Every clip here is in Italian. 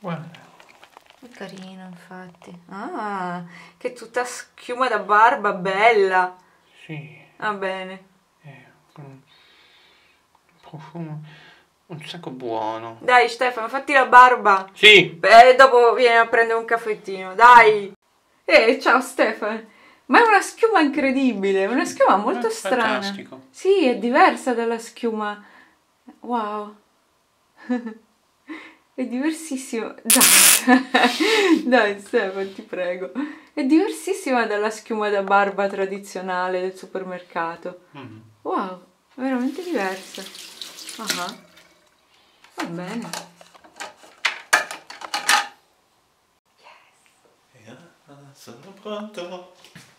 Guarda. È carino, infatti. Ah, che tutta schiuma da barba, bella. Sì. Va bene. Un profumo un sacco buono. Dai, Stefano, fatti la barba. Sì. Beh, dopo vieni a prendere un caffettino, dai. Ciao Stefano. Ma è una schiuma incredibile, una schiuma molto strana. Fantastico. Sì, è diversa dalla schiuma. Wow. È diversissima. Dai, dai Stefano, ti prego. È diversissima dalla schiuma da barba tradizionale del supermercato. Wow, è veramente diversa. Ah, va bene. Sono pronto.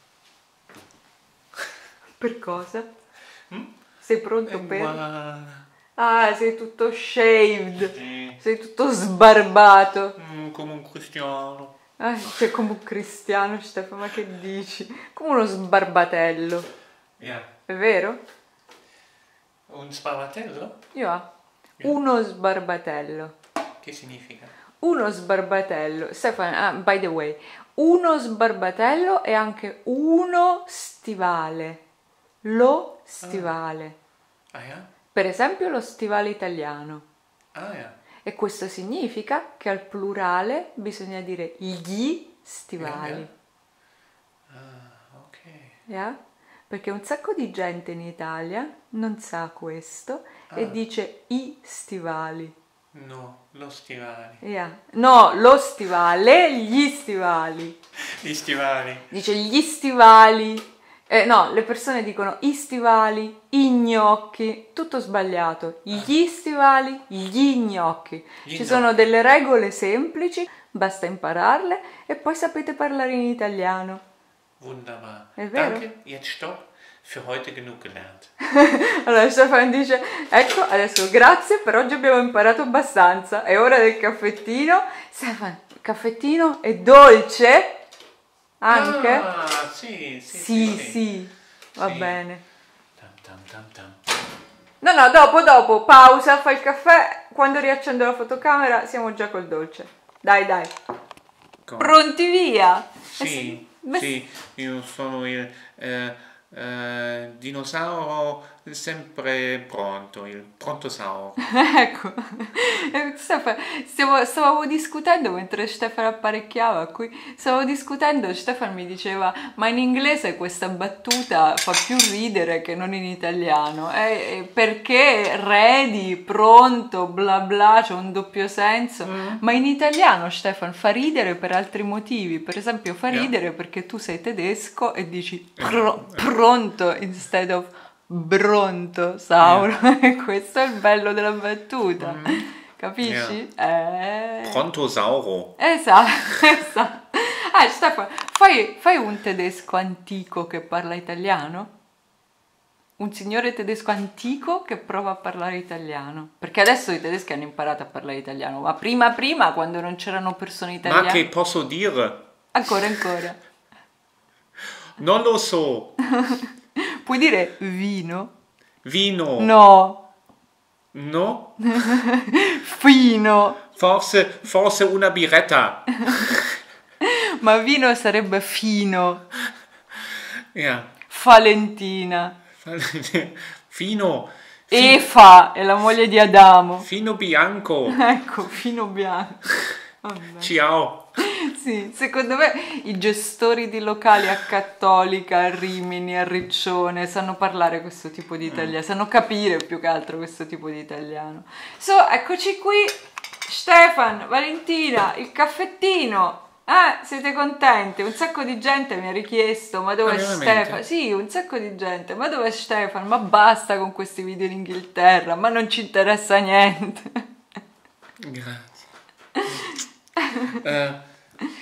Per cosa? Sei pronto per? Guarda. Ah, sei tutto shaved. Sì. Sei tutto sbarbato. Come un cristiano. Sei come un cristiano, Stefano, ma che dici? Come uno sbarbatello. Yeah. È vero? Un sbarbatello? Uno sbarbatello. Che significa? Uno sbarbatello. Stefano, by the way, uno sbarbatello è anche uno stivale. Lo stivale. Ah, yeah? Per esempio lo stivale italiano. Ah, yeah. E questo significa che al plurale bisogna dire gli stivali. Ah, ok. Yeah? Perché un sacco di gente in Italia non sa questo e dice i stivali. No, lo stivali. Yeah. No, lo stivale, gli stivali. Gli stivali. Dice gli stivali. No, le persone dicono i stivali, i gnocchi, tutto sbagliato. Gli stivali, gli gnocchi. Ci sono delle regole semplici, basta impararle e poi sapete parlare in italiano. Wunderbar. È vero? Danke, jetzt stopp. Für heute genug gelernt. Allora Stefano dice, ecco, adesso grazie, per oggi abbiamo imparato abbastanza. È ora del caffettino. Stefano, il caffettino è dolce? Anche? Ah, sì. Sì. Va Sì. bene. Tam. No, dopo, pausa, fai il caffè. Quando riaccendo la fotocamera siamo già col dolce. Dai. Pronti via? Sì, io sono il dinosauro sempre pronto, il prontosauro. Ecco, stavamo discutendo mentre Stefano apparecchiava qui, Stefano mi diceva ma in inglese questa battuta fa più ridere che non in italiano, perché ready, pronto, bla bla, c'è un doppio senso, ma in italiano Stefano fa ridere per altri motivi, per esempio fa ridere perché tu sei tedesco e dici pronto instead of bronto, Sauro. Questo è il bello della battuta. Capisci? Prontosauro. Esatto. Stefano, fai un tedesco antico che parla italiano? Un signore tedesco antico che prova a parlare italiano. Perché adesso i tedeschi hanno imparato a parlare italiano, ma prima, quando non c'erano persone italiane... Ma che posso dire? Ancora. Non lo so. Puoi dire vino? Vino. No. Fino. Forse una biretta. Ma vino sarebbe fino. Yeah. Falentina. Fino. Efa è la moglie di Adamo. Fino bianco. Ecco, fino bianco. Vabbè. Ciao. Sì, secondo me i gestori di locali a Cattolica, a Rimini, a Riccione sanno parlare questo tipo di italiano, sanno capire più che altro questo tipo di italiano. Eccoci qui, Stefan, Valentina, il caffettino. Siete contenti? Un sacco di gente mi ha richiesto, ma dove è Stefano? Sì, un sacco di gente, ma dove è Stefano? Ma basta con questi video in Inghilterra, ma non ci interessa niente. Grazie.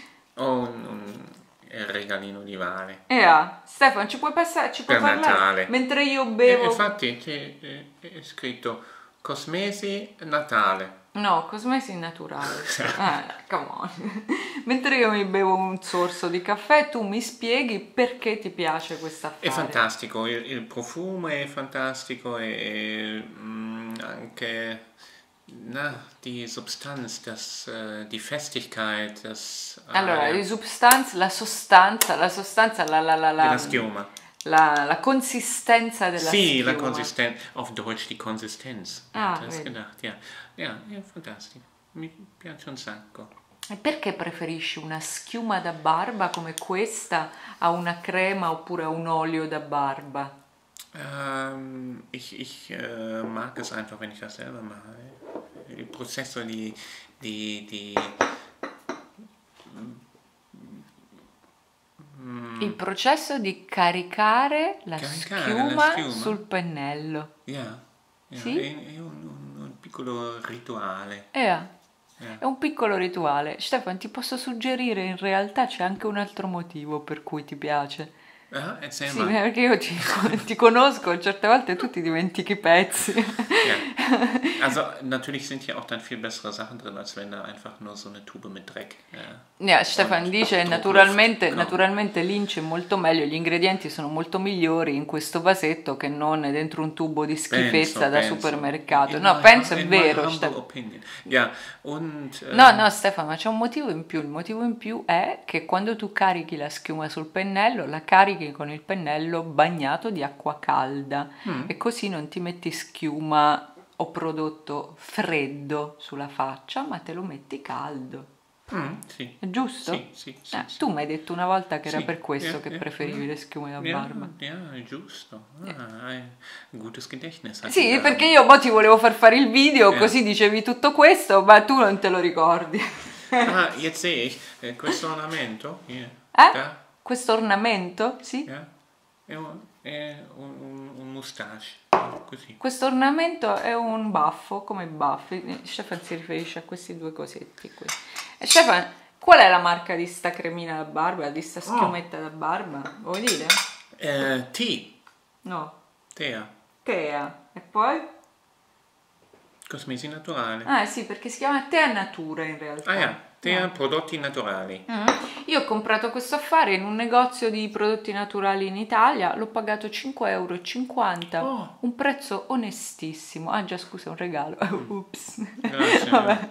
Il regalino di Vale. Stefano, ci puoi passare? Ci puoi per parlare? Natale. Mentre io bevo... Infatti c'è scritto Cosmesi Natale. No, cosmesi naturale. Come on. Mentre io mi bevo un sorso di caffè, tu mi spieghi perché ti piace questa affare. È fantastico, il profumo è fantastico e anche die Substanz, die Festigkeit, Allora, di substanza, la sostanza, della schiuma. la consistenza della Sì, la schiuma. Konsistenz, auf Deutsch die Konsistenz. Ah, Hast vedi. gedacht, ja. Ja, fantastico. Mi piace un sacco. E perché preferisci una schiuma da barba come questa a una crema oppure a un olio da barba? Ich mag es einfach, wenn ich das selber mache. Il processo di Il processo di caricare la schiuma sul pennello. Yeah, Sì? È un piccolo rituale. È un piccolo rituale. Stefan, ti posso suggerire, in realtà c'è anche un altro motivo per cui ti piace. Erzähl Sì, mal. perché io ti conosco, certe volte tu ti dimentichi i pezzi. Ja. Also natürlich sind hier auch dann viel bessere Sachen drin, als wenn da einfach nur so eine Tube mit Dreck. Stefan dice naturalmente l'ince è molto meglio, gli ingredienti sono molto migliori in questo vasetto che non dentro un tubo di schifezza da supermercato. No, penso è vero, Stefan. Ja, und, No, Stefano, ma c'è un motivo in più. Il motivo in più è che quando tu carichi la schiuma sul pennello, la carichi con il pennello bagnato di acqua calda e così non ti metti schiuma o prodotto freddo sulla faccia, ma te lo metti caldo. Sì. È giusto? Sì. Tu mi hai detto una volta che era Sì, per questo che preferivi le schiume da barba. Ja, giusto. Ein gutes Gedächtnis. Sì, perché io mo ti volevo far fare il video, così dicevi tutto questo, ma tu non te lo ricordi. Jetzt sehe ich, questo ornamento hier. Questo ornamento? Sì. È un moustache, così. Questo ornamento è un baffo, come baffi. Stefan si riferisce a questi due cosetti qui. E Stefan, qual è la marca di sta cremina da barba, di sta schiumetta da barba? Vuoi dire? T. No. Tea. E poi? Cosmesi naturale. Ah sì, perché si chiama Tea Natura in realtà. Tea prodotti naturali. Io ho comprato questo affare in un negozio di prodotti naturali in Italia, l'ho pagato 5,50 €, un prezzo onestissimo. Ah già, scusa, un regalo. Ups. Grazie. Vabbè.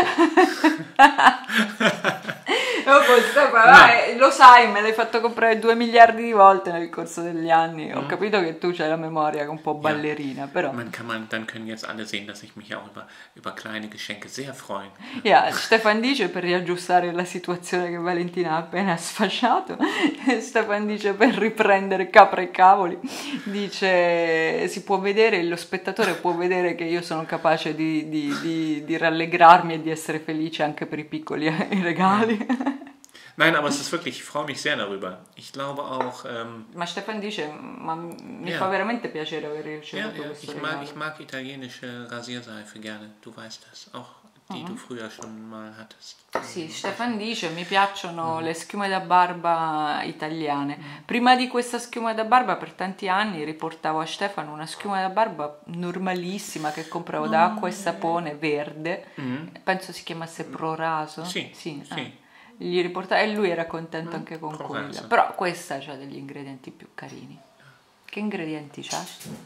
Lo sai, me l'hai fatto comprare 2 miliardi di volte nel corso degli anni. Ho capito che tu c'hai la memoria un po' ballerina, però. Dann können jetzt alle sehen, dass ich mich auch über kleine Geschenke sehr freue. Stefan dice, per riaggiustare la situazione che Valentina ha appena sfasciato, Stefan dice, per riprendere capra e cavoli, dice, si può vedere, lo spettatore può vedere che io sono capace di rallegrarmi e di essere felice anche per i piccoli regali. Nein, aber es ist wirklich, ich freue mich sehr darüber. Ich glaube auch... Ma Stefan dice, ma mi fa veramente piacere aver ricevuto questo regalo. Ich mag italienische Rasierseife gerne, du weißt das, auch die du früher schon mal hattest. Sì, Stefan dice, mi piacciono le schiume da barba italiane. Prima di questa schiuma da barba per tanti anni riportavo a Stefano una schiuma da barba normalissima che compravo da acqua e sapone verde, penso si chiamasse Proraso. Sì. Gli riportava e lui era contento anche con quella. Però questa ha degli ingredienti più carini. Che ingredienti c'ha,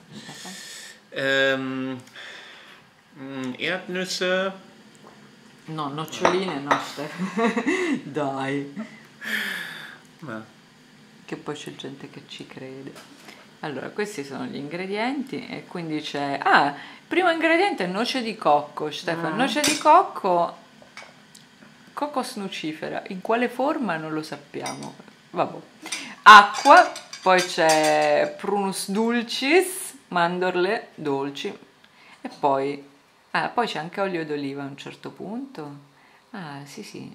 Stefan? Erdnüsse. No, noccioline no, Stefan. Dai. Che poi c'è gente che ci crede. Allora, questi sono gli ingredienti e quindi c'è... il primo ingrediente è noce di cocco, Stefan. Noce di cocco... Cocos nucifera, in quale forma non lo sappiamo. Vabbè. Acqua, poi c'è prunus dulcis, mandorle dolci e poi c'è anche olio d'oliva a un certo punto. Sì. Sì.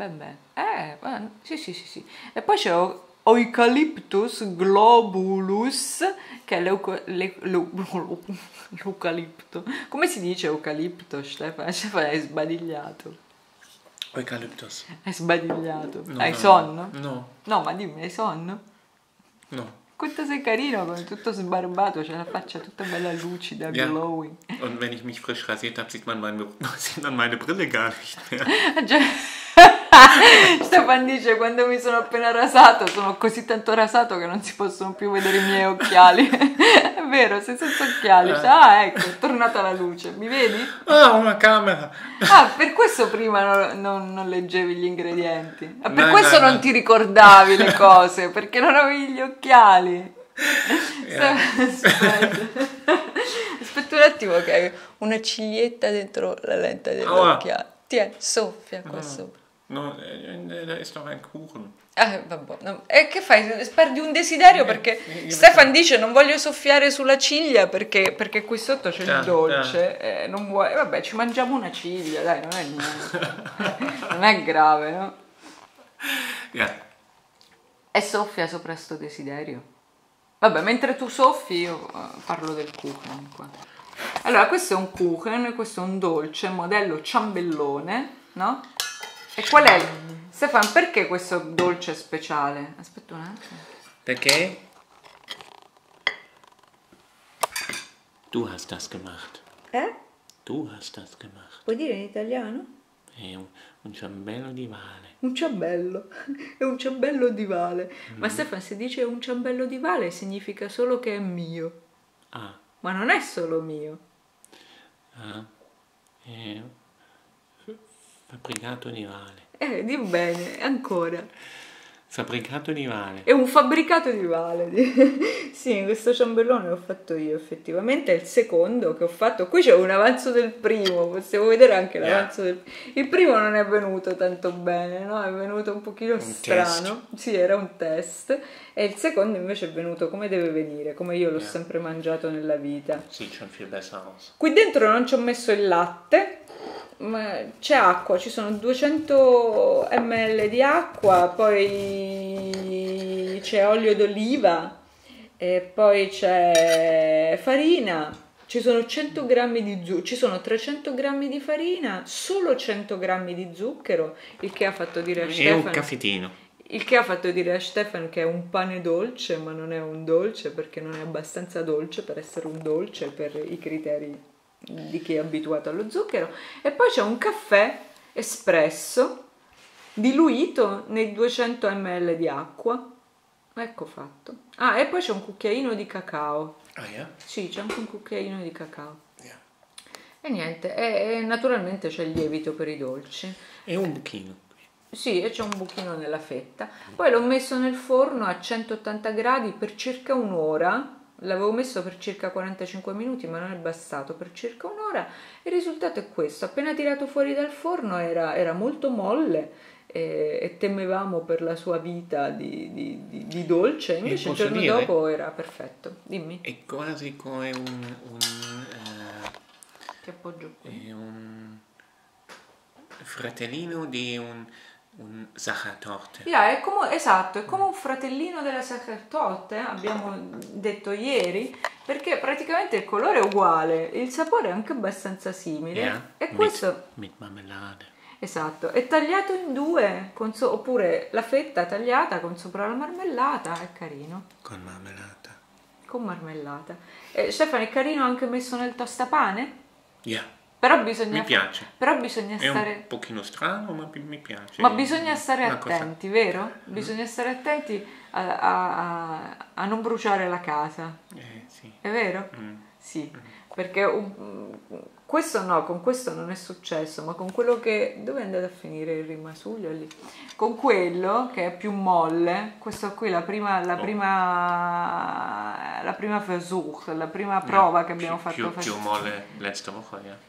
E poi c'è Eucalyptus globulus, che è l'eucalipto. Come si dice eucalipto, Stefano? Stefano è sbadigliato. Eucalyptus. Hai sbadigliato. No, hai sonno? No. No, ma dimmi, hai sonno? No. Quanto sei carino, con tutto sbarbato, c'è la faccia tutta bella lucida, glowing. Und wenn ich mich frisch rasiert habe, sieht man meine Brille gar nicht mehr. Stefan dice, quando mi sono appena rasato, sono così tanto rasato che non si possono più vedere i miei occhiali. È vero, sei senza occhiali. Ah, ecco, è tornata la luce, mi vedi? Ah, una camera! Ah, per questo prima non leggevi gli ingredienti. Ah, per No, questo no, non no. ti ricordavi le cose, perché non avevi gli occhiali. Yeah. Aspetta un attimo che hai una ciglietta dentro la lente dell'occhiale. Tieni, soffia qua sopra. No, da ist doch ein Kuchen. Vabbè, no. E che fai? Perdi un desiderio perché Stefan dice non voglio soffiare sulla ciglia perché qui sotto c'è il dolce. Non vuoi. Vabbè, ci mangiamo una ciglia, dai, non è niente. Non è grave, no? Yeah. E soffia sopra sto desiderio. Vabbè, mentre tu soffi io parlo del kuchen qua. Allora, questo è un kuchen, questo è un dolce, modello ciambellone, no? E qual è? Stefan, perché questo dolce è speciale? Aspetta un attimo. Perché? Du hast das gemacht. Du hast das gemacht. Puoi dire in italiano? È un ciambello di Vale. Un ciambello. È un ciambello di Vale. Ma Stefan, se dice un ciambello di Vale significa solo che è mio. Ah. Ma non è solo mio. Ah. È fabbricato di Vale. Di bene, ancora. Fabbricato di Vale. È un fabbricato di Vale. Sì, questo ciambellone l'ho fatto io effettivamente, è il secondo che ho fatto. Qui c'è un avanzo del primo, possiamo vedere anche l'avanzo del Il primo non è venuto tanto bene, no? È venuto un pochino strano. Test. Sì, era un test. E il secondo invece è venuto come deve venire, come io l'ho sempre mangiato nella vita. Sieht schon viel besser aus. Qui dentro non ci ho messo il latte, ma c'è acqua, ci sono 200 ml di acqua, poi c'è olio d'oliva, e poi c'è farina, ci sono 100 grammi di zucchero, ci sono 300 grammi di farina, solo 100 grammi di zucchero, il che ha fatto dire a E Stefano... un caffettino. Il che ha fatto dire a Stefan che è un pane dolce, ma non è un dolce perché non è abbastanza dolce per essere un dolce per i criteri di chi è abituato allo zucchero. E poi c'è un caffè espresso diluito nei 200 ml di acqua. Ecco fatto. Ah, e poi c'è un cucchiaino di cacao. Ah, ja? Sì, c'è anche un cucchiaino di cacao. Ja. E niente, e naturalmente c'è il lievito per i dolci. E un buchino. Sì, e c'è un buchino nella fetta. Poi l'ho messo nel forno a 180 gradi per circa un'ora. L'avevo messo per circa 45 minuti, ma non è bastato, per circa un'ora. Il risultato è questo. Appena tirato fuori dal forno era molto molle e temevamo per la sua vita di dolce. Invece il giorno dopo era perfetto. Dimmi. È quasi come Che appoggio qui? è un fratellino di un Sachertorte. Yeah, esatto, è come un fratellino della Sachertorte, abbiamo detto ieri, perché praticamente il colore è uguale, il sapore è anche abbastanza simile. Yeah, E questo, mit marmelade. esatto, è tagliato in due, oppure la fetta tagliata con sopra la marmellata, è carino. Con marmellata. Con marmellata. Stefano, è carino anche messo nel tostapane? Yeah. Però bisogna, Mi piace. Però bisogna È stare... un pochino strano, ma mi piace. Ma bisogna stare Una cosa- attenti, vero? Bisogna stare attenti a non bruciare la casa, sì. è vero? Sì, perché questo no, con questo non è successo, ma con quello che... Dove è andato a finire il rimasuglio lì? Con quello che è più molle, questo qui, la prima Versuch, la prima prova che abbiamo fatto. Più molle letzte Woche, ja.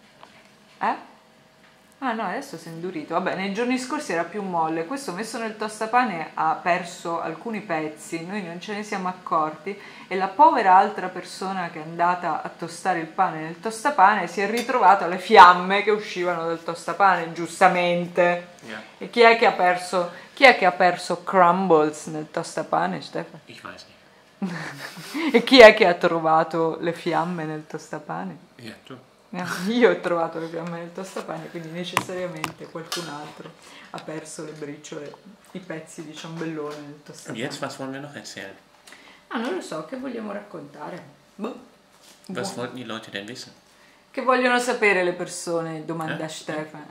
Ah no, adesso si è indurito. Vabbè, nei giorni scorsi era più molle. Questo messo nel tostapane ha perso alcuni pezzi, noi non ce ne siamo accorti e la povera altra persona che è andata a tostare il pane nel tostapane si è ritrovata le fiamme che uscivano dal tostapane, giustamente. Ja. E chi è che ha perso crumbles nel tostapane, Stefano? Ich weiß nicht. E chi è che ha trovato le fiamme nel tostapane? Ja, tu. Io ho trovato le fiamme nel tostapane, quindi necessariamente qualcun altro ha perso le briciole, i pezzi di ciambellone nel Und tostapane. jetzt, was wollen wir noch erzählen? Ah, non lo so, che vogliamo raccontare? Boh. Was wollten die Leute denn wissen? Che vogliono sapere le persone? Domanda Stefano.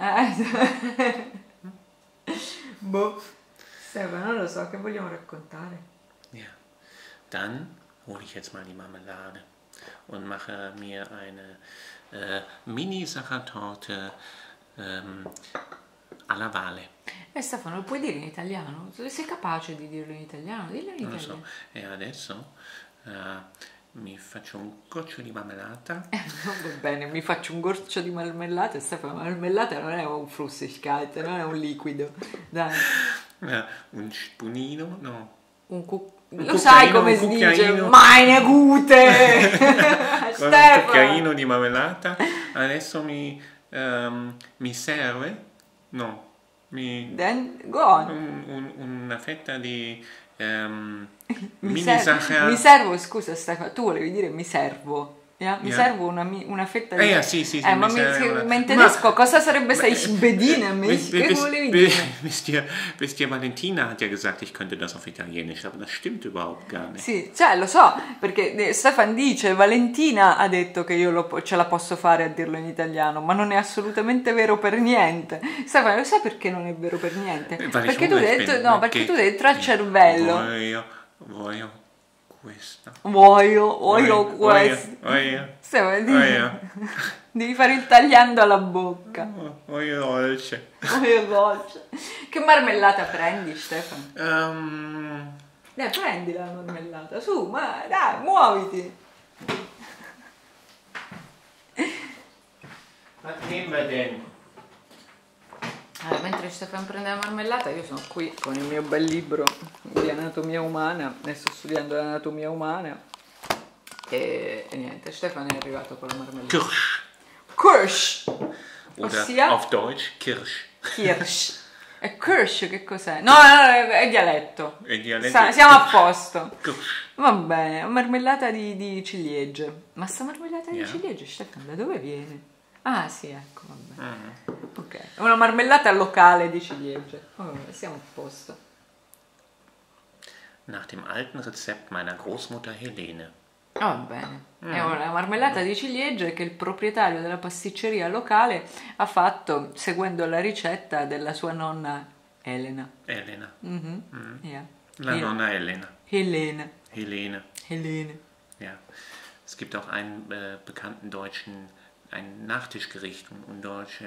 Boh. Stefano, non lo so, che vogliamo raccontare? Ja. Dann hole ich jetzt mal die Marmelade. und mache mir eine Mini-Sachertorte alla Vale. Stefano, lo puoi dire in italiano? Sei capace di dirlo in italiano? Dillo in Non lo italiano. so. E adesso mi faccio un goccio di marmellata. Va bene, mi faccio un goccio di marmellata e Stefano, la marmellata non è un Flüssigkeit, non è un liquido. Dai. Un spunino, no. Lo sai come si dice? Meine Gute! Con un cucchiaino di marmellata. Adesso mi serve? No. Then go on. Una fetta di Mi mini servo, scusa Stefano, tu volevi dire mi servo. Yeah? Mi servo una fetta di... sì, ma in tedesco cosa sarebbe sei Bedinami? Che volevi dire? Wisst ihr, Valentina hat ja gesagt, ich könnte das auf Italienisch, aber das stimmt überhaupt gar nicht. Sì, cioè lo so, perché Stefan dice, Valentina ha detto che io ce la posso fare a dirlo in italiano, ma non è assolutamente vero per niente. Stefano, lo sai perché non è vero per niente? Perché tu hai detto, no, perché tu dentro al cervello. Voglio questa. Voglio questa. Devi fare il tagliando alla bocca. Voglio dolce. Voglio dolce. Che marmellata prendi, Stefano? Dai, prendi la marmellata, su, ma dai, muoviti. Was nehmen wir denn? Allora, mentre Stefano prende la marmellata, io sono qui con il mio bel libro di anatomia umana e sto studiando l'anatomia umana e niente, Stefano è arrivato con la marmellata. Kirsch! Oder auf Deutsch Kirsch. Kirsch. E Kirsch che cos'è? No, è dialetto. È dialetto. Siamo a posto. Kirsch. Va bene, marmellata di ciliegie. Ma sta marmellata di ciliegie, Stefano, da dove viene? Ah sì, ecco, vabbè. Ok, una marmellata locale di ciliegie. Siamo a posto. Nach dem alten Rezept meiner Großmutter Helene. Va bene. È una marmellata di ciliegie che il proprietario della pasticceria locale ha fatto seguendo la ricetta della sua nonna Elena. Elena. Yeah. La nonna Elena. Helene. Ja. Es gibt auch einen bekannten deutschen ein Nachtischgericht und deutsche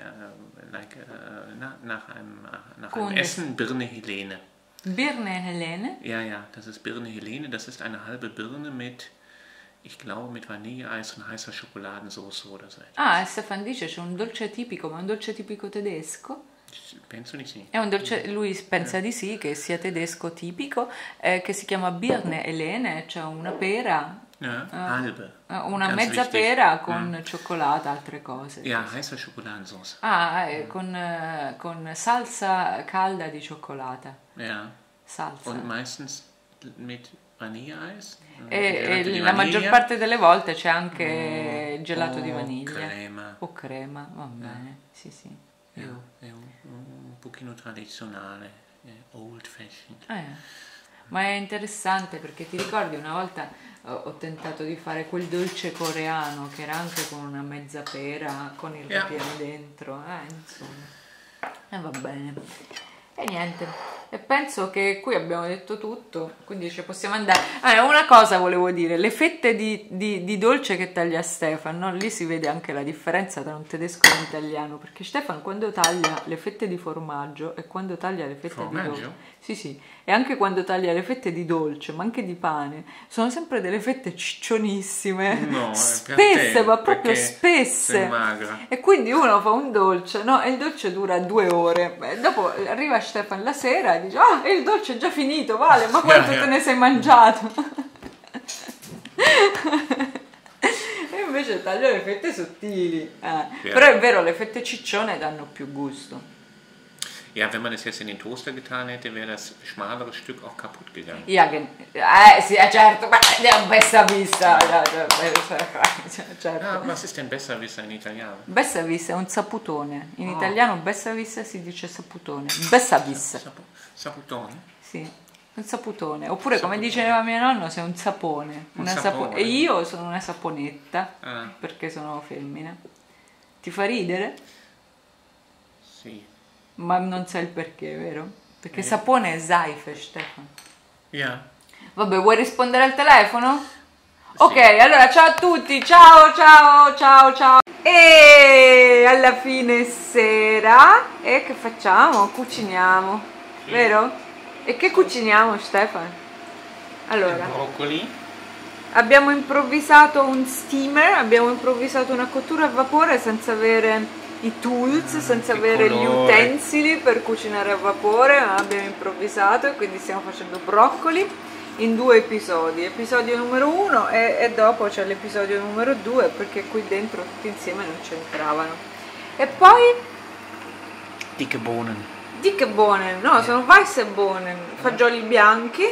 nach einem Essen Birne Helene. Birne Helene? Ja, das ist Birne Helene. Das ist eine halbe Birne mit, ich glaube, mit Vanilleeis und heißer Schokoladensauce oder so. Ah, Stefan dice c'è un dolce tipico, ma un dolce tipico tedesco? Penso di sì. È un dolce, lui pensa di sì, che sia tedesco tipico, che si chiama Birne Helene, cioè una pera. Halbe. Una mezza pera con cioccolata, altre cose. Ja, heißer Schokoladensauce. Con salsa calda di cioccolata. Ja. Salsa. Und meistens mit Vanilleeis. E la maggior parte delle volte c'è anche gelato di vaniglia. Crema. O crema, va bene. Sì. È un pochino tradizionale, old fashioned. Ma è interessante perché ti ricordi una volta ho tentato di fare quel dolce coreano che era anche con una mezza pera con il ripieno dentro, insomma. E va bene. E niente. E penso che qui abbiamo detto tutto, quindi ci possiamo andare. Una cosa volevo dire, le fette di dolce che taglia Stefan, no? Lì si vede anche la differenza tra un tedesco e un italiano, perché Stefan quando taglia le fette di formaggio e quando taglia le fette di dolce, sì, e anche quando taglia le fette di dolce, ma anche di pane, sono sempre delle fette ciccionissime, no, spesse, ma proprio spesse. Sei magra. E quindi uno fa un dolce, no? E il dolce dura 2 ore. E dopo arriva Stefan la sera e dice: ah, il dolce è già finito, Vale, ma quanto te ne sei mangiato? E invece taglio le fette sottili. Però è vero, le fette ciccione danno più gusto. Ja, wenn man es jetzt in den Toaster getan hätte, wäre das schmalere Stück auch kaputt gegangen. Ja, sì, certo, ma è besserwisser. Certo. Was ist denn besserwisser in italiano? Besserwisser è un saputone. In italiano besserwisser si dice saputone. Besserwisser. Saputone? Sì, un saputone. Oppure come diceva mio nonno, sei un sapone. Sapone. E io sono una saponetta, perché sono femmina. Ti fa ridere? Sì. Ma non sai il perché, vero? Perché sapone è Seife, Stefano. Ja. Vabbè, vuoi rispondere al telefono? Ok, allora ciao a tutti, ciao ciao ciao ciao. E alla fine sera, e che facciamo? Cuciniamo, Sì. vero? E che cuciniamo, Stefan? Allora, Broccoli. abbiamo improvvisato un steamer, abbiamo improvvisato una cottura a vapore senza avere i tools, senza che avere gli colore. utensili per cucinare a vapore, ma abbiamo improvvisato e quindi stiamo facendo broccoli in 2 episodi, episodio numero 1 e dopo c'è l'episodio numero 2 perché qui dentro tutti insieme non c'entravano. E poi Dicke Bohnen. dicke bohnen, no, sono weiße bohnen, fagioli bianchi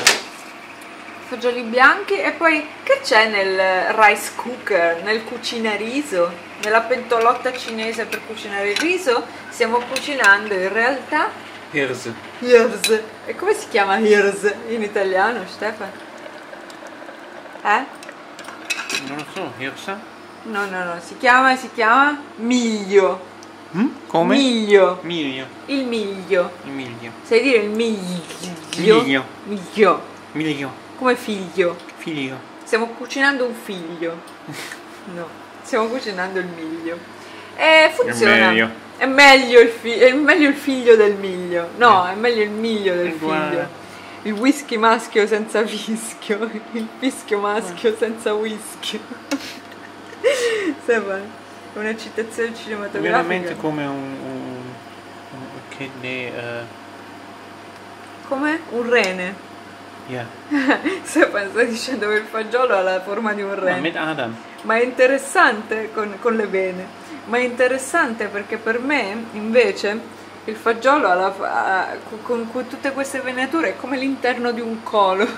e poi che c'è nel rice cooker, nel cucinariso, nella pentolotta cinese per cucinare il riso? Stiamo cucinando in realtà Hirse. Hirse. E come si chiama Hirse in italiano, Stefan? Non lo so, Hirse? No, si chiama miglio. Come? Miglio. Miglio. Il miglio. Il miglio. Sai dire il miglio? Miglio. Miglio. Miglio. Come figlio. Figlio. Stiamo cucinando un figlio. No, stiamo cucinando il miglio. E funziona. È meglio il figlio del miglio. No, è meglio il miglio del figlio. Il whisky maschio senza fischio. Il fischio maschio senza whisky. Stefano, è una citazione cinematografica. Veramente come Come? Un rene. Yeah. Stefano sta dicendo che il fagiolo ha la forma di un rene. Mit Adam. Ma è interessante con le vene. Ma è interessante perché per me invece il fagiolo con tutte queste venature è come l'interno di un collo.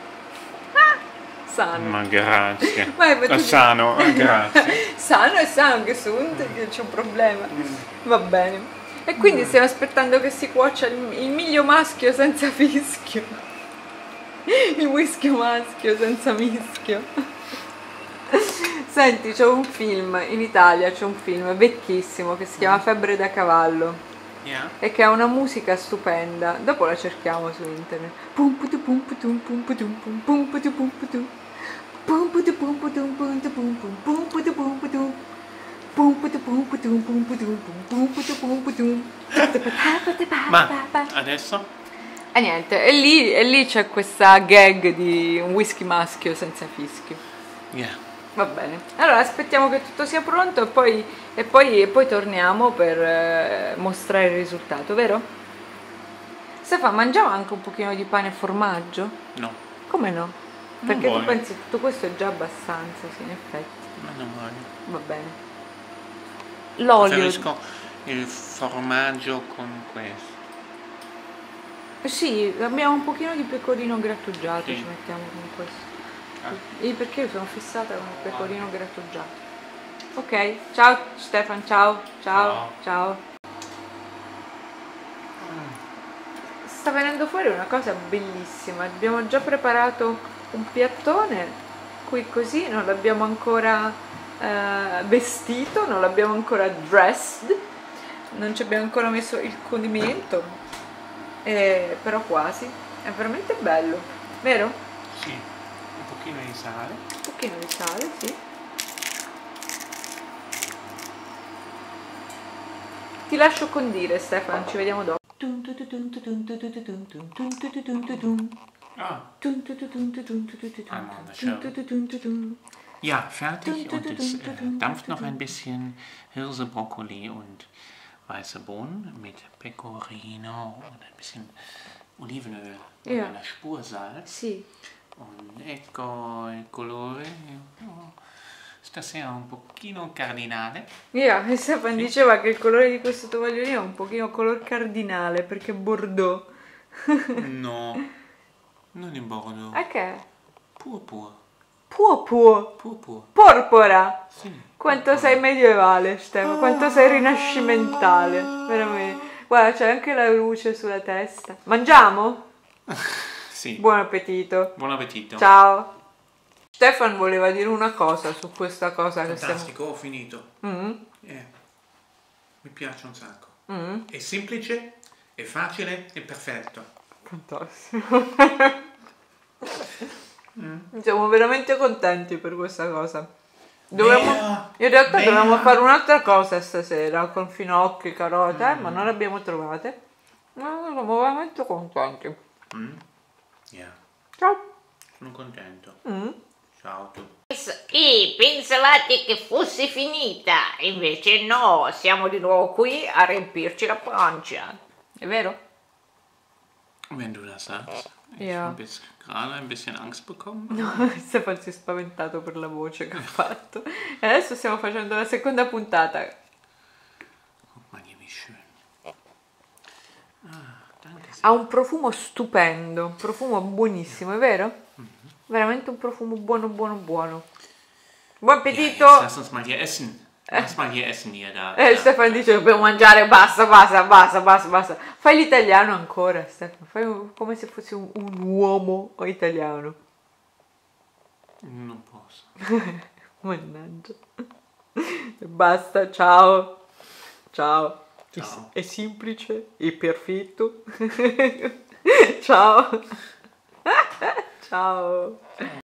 Sano. Ma grazie. Ma Sano, grazie. Sano e sano che c'è un problema. Va bene. E quindi stiamo aspettando che si cuocia il miglio maschio senza fischio. Il whisky maschio senza mischio. Senti, c'è un film, in Italia c'è un film vecchissimo che si chiama Febbre da cavallo Yeah. e che ha una musica stupenda. Dopo la cerchiamo su internet. Pum putu pum putum pum putum pum pum putu pum putum. Pum putu pum putum pum putu pum pum pum putu pum putum. Pum putu pum putum pum putum pum putu pum putum. Ma adesso? E niente, e lì c'è questa gag di un whisky maschio senza fischio. Yeah. Va bene, allora aspettiamo che tutto sia pronto e poi torniamo per mostrare il risultato, vero? Stefano, mangiamo anche un pochino di pane e formaggio? No. Come no? Perché tu voglio. pensi che tutto questo è già abbastanza, sì, in effetti. Ma non voglio. Va bene. L'olio. Preferisco il formaggio con questo. Sì, abbiamo un pochino di pecorino grattugiato, Sì. ci mettiamo con questo. Ah. Perché io sono fissata con il pecorino grattugiato. Ok, ciao Stefan, ciao. Sta venendo fuori una cosa bellissima. Abbiamo già preparato un piattone, qui così non l'abbiamo ancora vestito, non l'abbiamo ancora dressed, non ci abbiamo ancora messo il condimento, però quasi. È veramente bello, vero? Sì. Un pochino di sale. Un pochino di sale, sì. Ti lascio condire, Stefano, ci vediamo dopo. Ah. Ja, fertig und es dampft noch ein bisschen Hirse, Brokkoli und weiße Bohnen mit Pecorino und ein bisschen Olivenöl und Ja. einer Spur Salz. Sì. Und ecco il colore. Oh, stasera un pochino cardinale. E Stefano diceva che il colore di questo tovagliolino è un pochino color cardinale perché è bordeaux. No, non in Bordeaux. A che? Purpur. Purpur. Purpur. Porpora. Sì. Quanto sei medievale, Stefano, quanto sei rinascimentale, veramente. Guarda, c'è anche la luce sulla testa. Mangiamo? Sì. Buon appetito. Buon appetito. Ciao. Stefano voleva dire una cosa su questa cosa che stiamo... Fantastico, ho finito. Mi piace un sacco. È semplice, è facile, è perfetto. Fantastico. Siamo veramente contenti per questa cosa. In realtà dovevamo fare un'altra cosa stasera con finocchi, carote, ma non le abbiamo trovate. Ma siamo veramente contenti. Ciao. Sono contento. Ciao tu. E pensavate che fosse finita, invece no, siamo di nuovo qui a riempirci la pancia. È vero? Wenn du das sagst. Ich Ja. habe jetzt gerade ein bisschen Angst bekommen. No, Stefano si è spaventato per la voce che ha fatto. E adesso stiamo facendo la seconda puntata. Guck mal hier, wie schön. Danke sehr. Ha un profumo stupendo, un profumo buonissimo, è vero? Veramente un profumo buono, buono, buono. Buon Ja, appetito! jetzt lass uns mal hier essen. Lass mal hier essen, hier, da. Stefano dice dobbiamo mangiare, basta, basta, basta, basta, basta. Fai l'italiano ancora, Stefano, fai come se fossi un uomo italiano. Non posso. Mannaggia. Basta, ciao. Ciao. Ciao. È semplice, è perfetto. Ciao. Ciao.